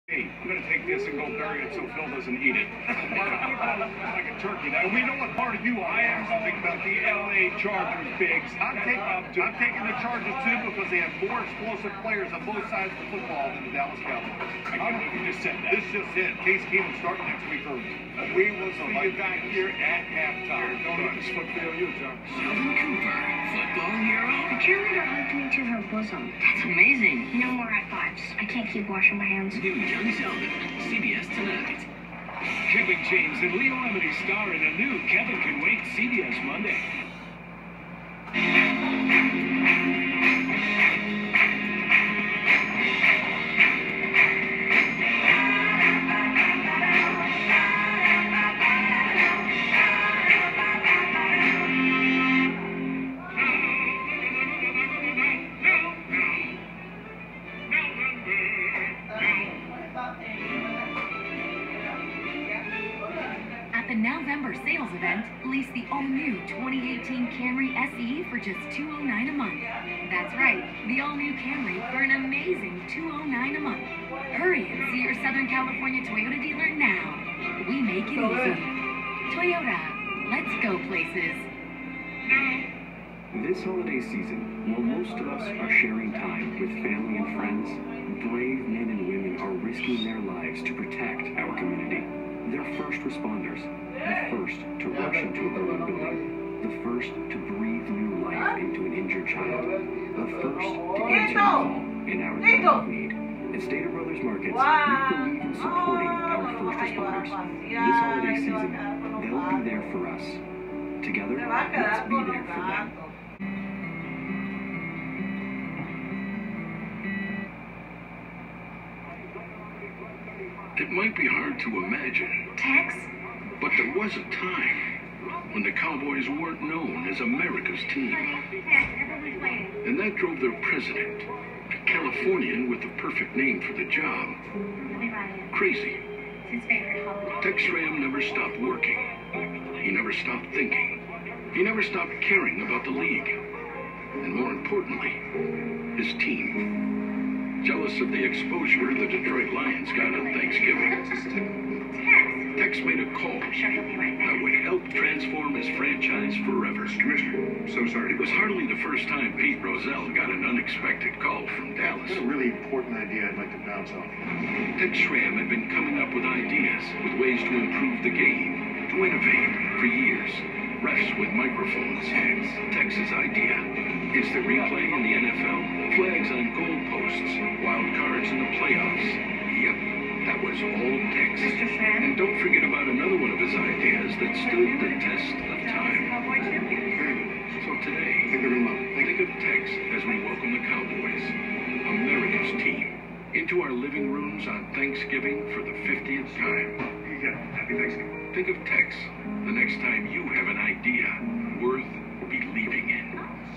Hey, I'm going to take this and go bury it so Phil doesn't eat it. Like a turkey. Now, we know what part of you I am something about the LA Chargers, Biggs. I'm taking the Chargers, too, because they have more explosive players on both sides of the football than the Dallas Cowboys. I can't believe you just said that. This just hit. Case Keenum starting next week. We will see you back here at halftime. Don't let this foot fail you, John. Sheldon Cooper, football hero. The cheerleader hugged me to her bosom. That's amazing. No more high fives. I can't keep washing my hands. New young Sheldon, CBS tonight. Kevin James and Leo Emily star in a new Kevin Can Wait CBS Monday. At the Now-vember sales event, lease the all-new 2018 Camry SE for just $209 a month. That's right, the all-new Camry for an amazing $209 a month. Hurry and see your Southern California Toyota dealer now. We make it easy. Toyota, let's go places. This holiday season, while most of us are sharing time with family and friends, brave men and women are risking their lives to protect our community. They're first responders, the first to rush into a burning building, the first to breathe new life into an injured child, the first to answer the call in our time of need. At Stater Brothers Markets, we believe in supporting our first responders. This holiday season, they'll be there for us. Together, let's be there for them. It might be hard to imagine, Tex? but there was a time when the Cowboys weren't known as America's team. Everyone's waiting. And that drove their president, a Californian with the perfect name for the job, Let me write it. crazy. It's his favorite holiday. Tex Schramm never stopped working. He never stopped thinking. He never stopped caring about the league. And more importantly, his team. Jealous of the exposure the Detroit Lions got on Thanksgiving, Tex made a call I'm sure he'll be right that back. would help transform his franchise forever. Commissioner, so sorry. It was hardly the first time Pete Rozelle got an unexpected call from Dallas. Got a really important idea I'd like to bounce off. Tex Schramm had been coming up with ideas, with ways to improve the game, to innovate for years. Refs with microphones. Tex's idea. Instant replay in the NFL. Flags on goalposts. Wild cards in the playoffs. Yep, that was all Tex. Mr. Schramm? And don't forget about another one of his ideas that stood the test of time. Cowboy champions. So today, I think they're going to love it. think of Tex as we welcome the Cowboys, America's team, into our living rooms on Thanksgiving for the 50th time. Yeah, happy Thanksgiving. Think of Tex the next time you have an idea worth believing in.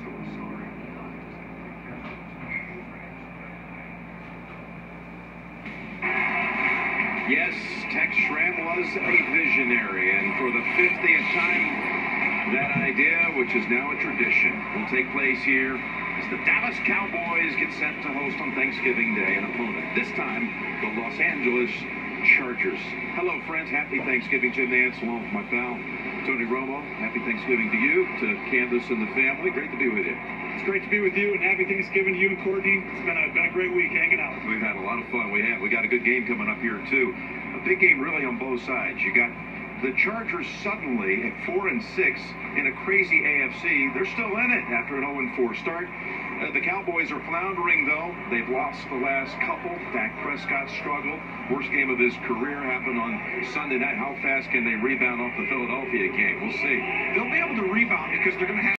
Yes, Tex Schramm was a visionary, and for the 50th time, that idea, which is now a tradition, will take place here as the Dallas Cowboys get set to host on Thanksgiving Day an opponent. This time, the Los Angeles Chargers. Hello, friends. Happy Thanksgiving, Jim Nantz, along with my pal, Tony Romo. Happy Thanksgiving to you, to Candace and the family. Great to be with you. It's great to be with you, and happy Thanksgiving to you and Courtney. It's been a great week hanging out. We've had a lot of fun. We got a good game coming up here, too. A big game, really, on both sides. You got the Chargers suddenly at 4-6 in a crazy AFC. They're still in it after an 0-4 start. The Cowboys are floundering, though. They've lost the last couple. Dak Prescott struggled. Worst game of his career happened on Sunday night. How fast can they rebound off the Philadelphia game? We'll see. They'll be able to rebound because they're going to have